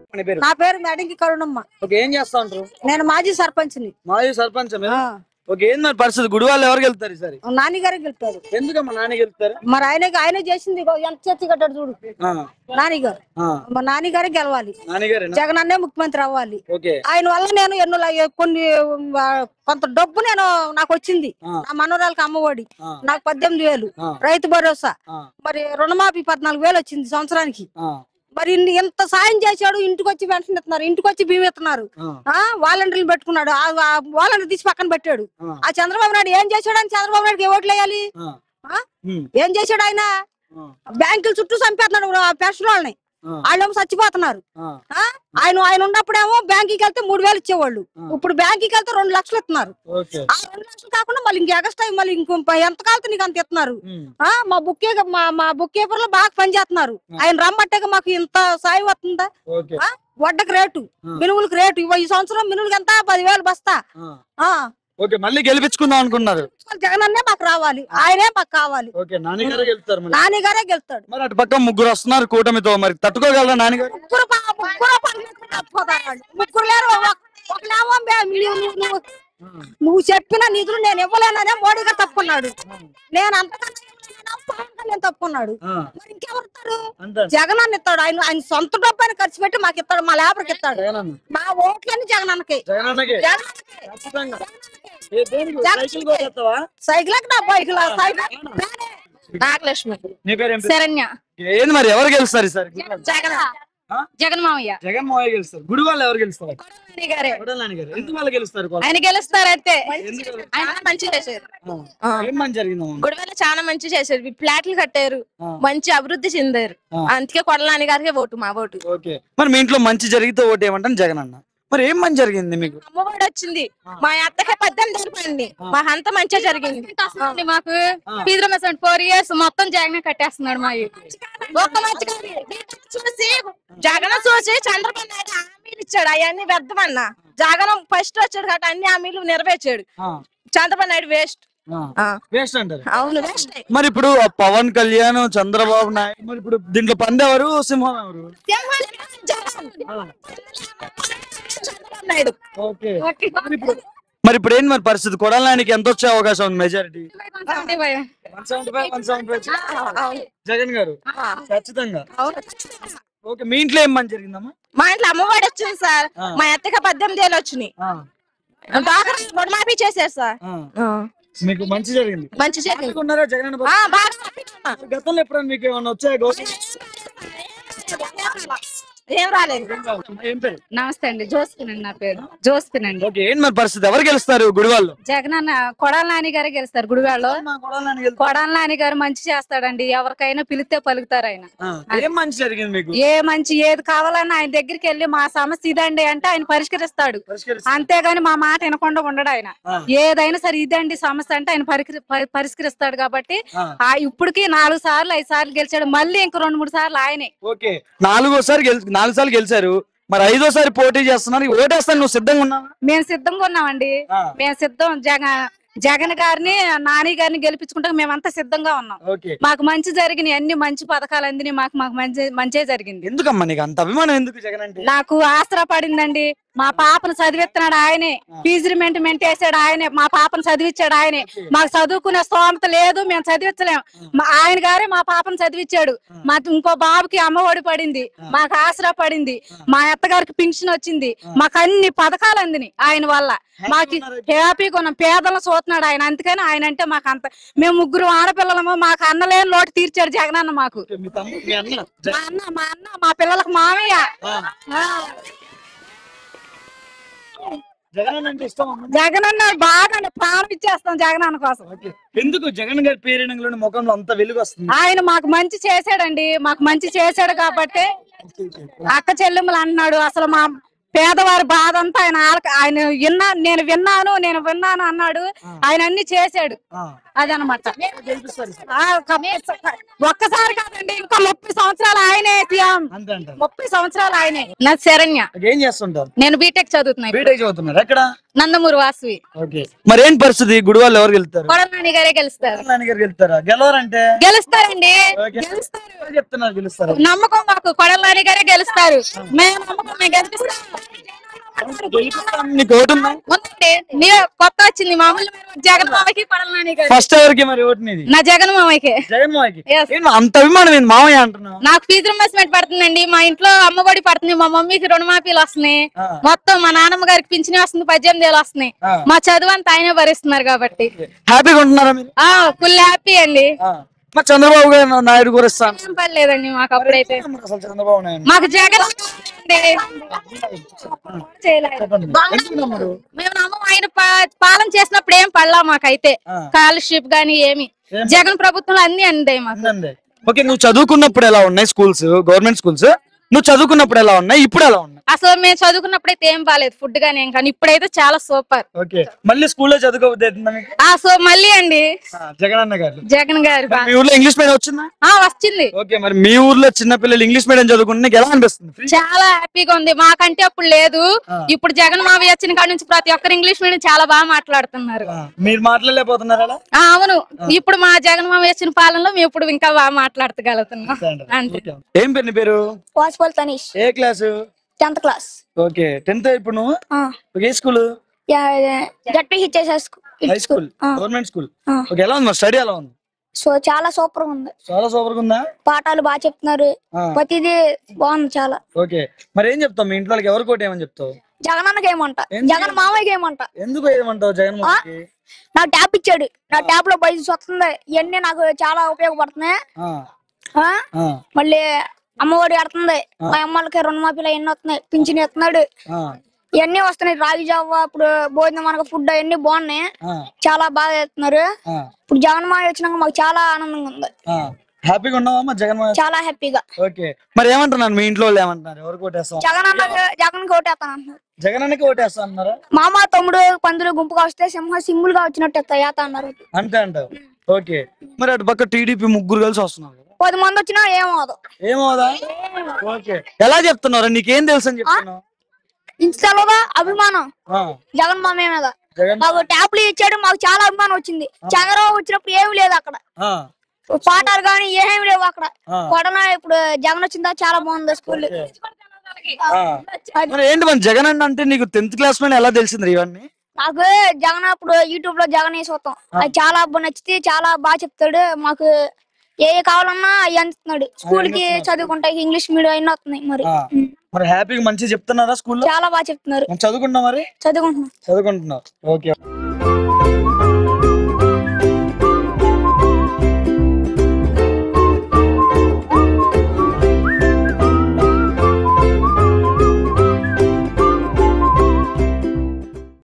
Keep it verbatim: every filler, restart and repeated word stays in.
నా పేరు మేడంకి కరుణమ్మ. ఏం చేస్తా ఉంటారు? నేను మాజీ సర్పంచ్ని. మాజీ సర్పంచ్ ఓకే. ఏంది పరిస్థితి? గుడివాళ్ళు ఎవరు గెలుస్తారు ఈసారి? నాని గారే గెలుస్తారు. ఎందుకమ్మా నాని గెలుస్తారు? మరి ఆయన ఆయన చేసింది ఎంత చర్చ కట్టాడు చూడు నాని గారు. మా నాని గారే గెలవాలి. జగన్ అన్నే ముఖ్యమంత్రి అవ్వాలి. ఆయన వల్ల నేను ఎన్నో కొన్ని కొంత డబ్బు నేను నాకు వచ్చింది. నా మనవరాలకు అమ్మఒడి నాకు పద్దెనిమిది వేలు, రైతు భరోసా, మరి రుణమాఫీ పద్నాలుగు వేలు వచ్చింది సంవత్సరానికి. మరి ఎంత సాయం చేశాడు. ఇంటికి వచ్చి పెన్షన్ ఇస్తున్నారు, ఇంటికి వచ్చి బియ్యం ఇస్తున్నారు. ఆ వాలంటీర్లు పెట్టుకున్నాడు, వాలంటీర్ తీసి పక్కన పెట్టాడు. ఆ చంద్రబాబు నాయుడు ఏం చేశాడు అని చంద్రబాబు నాయుడుకి ఓట్లు వేయాలి? ఏం చేశాడు ఆయన? బ్యాంకుల చుట్టూ చంపేస్తున్నాడు పెన్షన్ వాళ్ళని. వాళ్ళేమో చచ్చిపోతున్నారు. ఆయన ఆయన ఉన్నప్పుడేమో బ్యాంకుకి వెళ్తే మూడు వేలు ఇచ్చేవాళ్ళు, ఇప్పుడు బ్యాంకుకి వెళ్తే రెండు లక్షలు ఇస్తున్నారు. ఆ రెండు లక్షలు కాకుండా మళ్ళీ ఇంక ఎగస్ట్రా మళ్ళీ ఇంకో ఎంత కాలితే నీకు అంత ఇస్తున్నారు. ఆ మా బుక్ మా మా బుక్ కీపర్ లో బాగా పనిచేస్తున్నారు. ఆయన రమ్మట్టాక మాకు ఇంత సాయం వస్తుందా? వడ్డకు రేటు, మినుములకు రేటు ఈ సంవత్సరం మినుములకి ఎంత? పదివేలు బస్తా. ఓకే, మళ్ళీ గెలిపించుకుందాం అనుకున్నారు. జగన్ అన్నే మాకు రావాలి, ఆయనే మాకు కావాలి. నాని గారే గెలుస్తాడు. మరి అటు పక్క ముగ్గురు వస్తున్నారు కూటమితో, మరి తట్టుకోగలరా నాని గారు? ముగ్గురు ముగ్గురు లేరు. ఒకలేమో నువ్వు చెప్పిన నిధులు నేను ఇవ్వలేననే మోడీ గారు తప్పుకున్నాడు. నేను అంతకన్నా నేను తప్పుకున్నాడు. మరి ఇంకెవరుతారు? జగన్ అన్న ఇస్తాడు. ఆయన ఆయన సొంత డబ్బు ఆయన ఖర్చు పెట్టి మాకు ఇస్తాడు, మా లేబర్కి ఇస్తాడు. మా ఓట్లన్నీ జగన్ అన్నకి. సైకిల్ నా బైక్ నాగలక్ష్మి, శరణ్య. ఏంది మరి ఎవరు గెలుస్తారు ఈసారి? జగన్ జగన్ మావయ్య. జగన్ మావయ్య గెలుస్తారు. గుడి వాళ్ళు ఎవరు గెలుస్తారు? ఎందుకు వాళ్ళు గెలుస్తారు? ఆయన గెలుస్తారు అయితే. ఆయన మంచి చేశారు. ఏం మంచి జరిగింది? గుడివాళ్ళ చాలా మంచి చేశారు. ఫ్లాట్లు కట్టారు, మంచి అభివృద్ధి చెందారు. అందుకే కొడలాని గారికి ఓటు, మా ఓటు. ఓకే, మరి మీ ఇంట్లో మంచి జరిగితే ఓటు ఏమంటాను జగన్ అన్న. మరి ఏం మంచి జరిగింది మీకు? అమ్మఒడి వచ్చింది, మా అత్తకే పద్దెనిమిది జరిపోయింది, మా అంత మంచిగా జరిగింది. మాకు ఫోర్ ఇయర్స్ మొత్తం జగన్ కట్టేస్తున్నాడు. మా ఒక్క మంచి చూసి జగన్ చూసి చంద్రబాబు నాయుడు హామీలు ఇచ్చాడు, అవన్నీ వ్యర్థమన్నా. జగన్ ఫస్ట్ వచ్చాడు కాబట్టి అన్ని హామీలు నెరవేర్చాడు. చంద్రబాబు నాయుడు వేస్ట్. వేస్ట్ అంటారు? అవును, వేస్ట్. మరి ఇప్పుడు పవన్ కళ్యాణ్, చంద్రబాబు నాయుడు, మరి ఇప్పుడు దీంట్లో పందెవరు, సింహం ఎవరు? మరి ఇప్పుడు ఏంటి మరి పరిస్థితి? కొడాలానికి ఎంత వచ్చే అవకాశం ఉంది? మెజారిటీ జగన్ గారు ఖచ్చితంగా. ఓకే, మీ ఇంట్లో ఏం మంచి జరిగిందమ్మా? మా ఇంట్లో అమ్మఒడి వచ్చింది సార్. మా అత్తకి పద్దెనిమిది ఏళ్ళు వచ్చినాయి. రుణమాఫీ చేశారు సార్. మీకు మంచి జరిగింది. మంచి జరిగింది. జగన్ గతంలో ఎప్పుడైనా మీకు ఏమన్నా వచ్చాయో? ఏం రాలేదు. నమస్తే అండి, జోస్పిన్ అండి, నా పేరు జోస్పిన్ అండి. ఏంటి మరి పరిస్థితి? ఎవరు గెలుస్తారు గుడివాళ్ళు? జగన్ అన్న, కొడాల నాని గారే గెలుస్తారు గుడివాళ్ళు. కొడాల నాని గారు మంచి చేస్తాడండి, ఎవరికైనా పిలిస్తే పలుకుతారు ఆయన. ఏం మంచి జరిగింది మీకు? ఏ మంచి ఏది కావాలన్నా ఆయన దగ్గరికి వెళ్ళి మా సమస్య ఇదండి అంటే ఆయన పరిష్కరిస్తాడు. అంతేగాని మా మాట వినకుండా ఉండడు ఆయన. ఏదైనా సరే ఇదండి సమస్య అంటే ఆయన పరిష్కరిస్తాడు. కాబట్టి ఇప్పటికి నాలుగు సార్లు ఐదు సార్లు గెలిచాడు, మళ్ళీ ఇంక రెండు మూడు సార్లు ఆయనే. ఓకే, నాలుగోసారి నాలుగు సార్లు గెలిచారు, మరి ఐదోసారి పోటీ చేస్తున్నారు. ఓటేస్తాను, నువ్వు సిద్ధంగా ఉన్నావా? మేము సిద్ధంగా ఉన్నామండి, మేము సిద్ధం. జగన్ జగన్ గారిని, నాని గారిని గెలిపించుకుంటా మేమంతా సిద్ధంగా ఉన్నాం. మాకు మంచి జరిగినాయి, అన్ని మంచి పథకాలు అందినాయి. మాకు మాకు మంచి మంచి జరిగింది. ఎందుకమ్మా నీకు అంత అభిమానం? ఎందుకు జగన్ అంటే? నాకు ఆసరా పడిందండి. మా పాపను చదివిస్తున్నాడు ఆయనే, ఫీజు రిమెంట్మెంట్ వేసాడు ఆయనే, మా పాపను చదివించాడు ఆయనే. మాకు చదువుకునే స్తోమత లేదు, మేము చదివించలేం. ఆయన గారే మా పాపను చదివించాడు. మా ఇంకో బాబుకి అమ్మఒడి పడింది, మాకు ఆసరా పడింది, మా అత్తగారికి పింఛన్ వచ్చింది, మాకు అన్ని పథకాలు అందినాయి ఆయన వల్ల. మాకు హ్యాపీగా ఉన్నాం. పేదలను చూస్తున్నాడు ఆయన, అందుకని ఆయన అంటే మాకు అంత. మేము ముగ్గురు ఆడపిల్లలము, మాకు అన్నలేని లోటు తీర్చాడు జగన్ అన్న. మాకు మా అన్న మా అన్న మా పిల్లలకు మామయ్య. జగన్ అన్న బాగా ప్రాణం ఇచ్చేస్తాం జగన్ అన్న కోసం. ఎందుకు జగన్ గారి పేరు ముఖంలో అంత వెలుగు వస్తుంది? ఆయన మాకు మంచి చేశాడండి, మాకు మంచి చేశాడు కాబట్టి. అక్క చెల్లెమ్మలు అన్నాడు, అసలు మా పేదవారి బాధ అంతా ఆయన ఆయన విన్నా నేను విన్నాను నేను విన్నాను అన్నాడు. ఆయన అన్ని చేశాడు. అదనమాట. ఒక్కసారి కాదండి, ఇంకా ముప్పై సంవత్సరాలు ఆయనే సీఎం. ముప్పై సంవత్సరాలు ఆయనే. నా శరణ్య. ఏం చేస్తుంటారు? నేను బీటెక్ చదువుతున్నా. బీటెక్ చదువుతున్నారు. ఎక్కడ? నందమూరు వాసవి. ఓకే. మరి ఏం పరిస్థితి? గుడివాళ్ళు ఎవరు గెలుస్తారు? కొడనాని గారే గెలుస్తారు. కొడనాని గారు గెలుస్తారా? గెలవరంటే? గెలుస్తారండి. గెలుస్తారు చెప్తున్నారు. గెలుస్తారు. నమ్మకం మాకు. కొడనాని గారే గెలుస్తారు. మేము నమ్మకం. మేము గెలిపిస్తాం. నీకు ఓటు ఉందా? ఉందండి. నీ కొత్త వచ్చింది మామూలు. జగన్ మామయ్యకి కొడనాని గారు. ఫస్ట్ ఎవరికి మరి ఓటు నీది? నా జగన్ మామయ్యకి. జగన్ మామయ్యకి. అంత అభిమానం ఏంటి మామయ్య అంటున్నావు? నాకు ఫీజు రింబర్స్మెంట్ పడుతుందండి. మా ఇంట్లో అమ్మఒడి పడుతుంది. మా మమ్మీకి రుణమాఫీలు వస్తున్నాయి. మొత్తం మా నాన్నమ్మ గారికి పింఛన్ వస్తుంది. పద్దెనిమిది వేలు వస్తున్నాయి. మా చదువు అంతా ఆయనే భరిస్తున్నారు కాబట్టి హ్యాపీగా ఉంటున్నారా మీరు? ఫుల్ హ్యాపీ అండి. మా చంద్రబాబు గారు నాయుడు కూడా ఇస్తాను పర్లేదండి మాకు. అప్పుడైతే అసలు చంద్రబాబు నాయుడు మాకు జగన్ మేము నమ్మం. ఆయన పాలన చేసినప్పుడు ఏం పడలా మాకైతే. స్కాలర్షిప్ గానీ ఏమి. జగన్ ప్రభుత్వంలో అన్ని అందాయి మాకు. ఓకే. నువ్వు చదువుకున్నప్పుడు ఎలా ఉన్నాయి స్కూల్స్? గవర్నమెంట్ స్కూల్స్ నువ్వు చదువుకున్నప్పుడు ఎలా ఉన్నాయి? ఇప్పుడు ఎలా ఉన్నాయి? అసలు మేము చదువుకున్నప్పుడు అయితే ఏం బాలేదు ఫుడ్ గానీ ఏం కానీ. ఇప్పుడైతే చాలా సూపర్. ఓకే. మళ్ళీ స్కూల్లో చదువుకోవద్దు సో మళ్ళీ అండి జగన్ అన్న గారు. జగన్ గారు. మీ ఊర్లో ఇంగ్లీష్ మీడియం వచ్చిందా? వచ్చింది. ఓకే. మరి మీ ఊర్లో చిన్న పిల్లలు ఇంగ్లీష్ మీడియం చదువుకుంటే ఎలా అనిపిస్తుంది? చాలా హ్యాపీగా ఉంది. మాకంటే అప్పుడు లేదు. ఇప్పుడు జగన్ మావి వచ్చిన కాడ నుంచి ప్రతి ఒక్కరు ఇంగ్లీష్ మీడియం చాలా బాగా మాట్లాడుతున్నారు. మీరు మాట్లాడలేకపోతున్నారా? అవును. ఇప్పుడు మా జగన్ మావి వచ్చిన పాలనలో మేము ఇప్పుడు ఇంకా బాగా మాట్లాడగలుగుతున్నాం. ఏం పేరు నీ పేరు? తనీష్. ఏ class? Tenth class. Okay. Tenth ఇప్పుడు నువ్వు ఏ school? High school. Government school. Okay. ఎలా ఉంది స్టడీ? ఎలా ఉంది? సో చాలా సూపర్ గా ఉంది. చాలా సూపర్ గా ఉందా? పాఠాలు బాగా చెప్తున్నారు. ప్రతిదీ బాగుంది చాలా. ఓకే. మరి ఏం చెప్తావు? మీ ఇంట్లో వాళ్ళకి ఎవరు కోట ఏమని చెప్తావు? జగన్ అన్నకి ఏమంట? జగన్ మామయ్యకి ఏమంట? ఎందుకు ఏమంటావు జగన్ మామయ్యకి? నాకు ట్యాబ్ ఇచ్చాడు. నా ట్యాబ్ లో బైజెస్ వస్తుంది. ఇవన్నీ నాకు చాలా ఉపయోగపడుతున్నాయి. మళ్ళీ అమ్మఒడి ఆడుతుంది. మా అమ్మలకి రుణమాఫీలు ఎన్ని వస్తున్నాయి. పింఛన్ ఇస్తున్నాడు. ఇవన్నీ వస్తున్నాయి. రాగి జావ ఇప్పుడు భోజనం మనకు ఫుడ్ అవన్నీ బాగున్నాయి. చాలా బాగా చేస్తున్నారు. ఇప్పుడు జగన్ మావి వచ్చినాక మాకు చాలా ఆనందంగా ఉంది. హ్యాపీగా ఉన్నావా జగన్? చాలా హ్యాపీగా. ఓకే. మరి ఏమంటున్నారు మీ ఇంట్లో వాళ్ళు? ఏమంటున్నారు? ఎవరు కోటేస్తాం? జగన్ అన్న జగన్ కి ఓటేస్తాను అంటున్నారు. జగన్ అన్నకి ఓటేస్తా అన్నారా? మామ తమ్ముడు పందులు గుంపుగా వస్తే సింహ సింగుల్ గా వచ్చినట్టు ఏత అన్నారు. అంతే అంటావు. ఓకే. మరి అటు పక్క టీడీపీ ముగ్గురు కలిసి వస్తున్నారు. పది మంది వచ్చినా ఏమవుదు. ఏమవుదా? ఓకే. ఎలా చెప్తున్నారు? నీకేం తెలుసు అని చెప్తున్నావు? ఇన్స్టాలోగా అభిమానం జగన్ మామ మీద. మాకు ట్యాబ్లు ఇచ్చాడు. మాకు చాలా అభిమానం వచ్చింది. చంద్రబాబు వచ్చినప్పుడు ఏమి లేదు అక్కడ. పాఠాలు గానీ ఏమేమి లేవు అక్కడ. కొడన ఇప్పుడు జగన్ వచ్చిందా చాలా బాగుంది స్కూల్. ఏంటి మన జగన్ అన్న అంటే నీకు టెన్త్ క్లాస్ లో ఎలా తెలిసింది ఇవన్నీ? నాకు జగన్ అప్పుడు యూట్యూబ్ లో జగన్ చూస్తాం. అది చాలా నచ్చితే చాలా బాగా చెప్తాడు. మాకు ఏ కావాలన్నా అవి అందిస్తున్నాడు. స్కూల్ కి చదువుకుంటా ఇంగ్లీష్ మీడియం అయినా వస్తున్నాయి. మరి మరి హ్యాపీగా మంచిగా చెప్తున్నారా స్కూల్లో? చాలా బాగా చెప్తున్నారు. చదువుకుంటున్నా? మరి చదువుకుంటున్నా. చదువుకుంటున్నావు. ఓకే.